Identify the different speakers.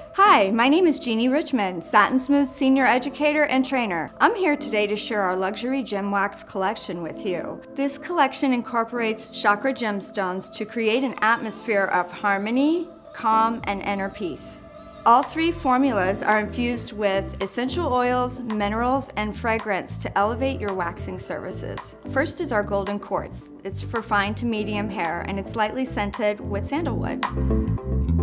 Speaker 1: Hi, my name is Jeannie Richmond, Satin Smooth Senior Educator and Trainer. I'm here today to share our luxury gem wax collection with you. This collection incorporates chakra gemstones to create an atmosphere of harmony, calm, and inner peace. All three formulas are infused with essential oils, minerals, and fragrance to elevate your waxing services. First is our golden quartz. It's for fine to medium hair, and it's lightly scented with sandalwood.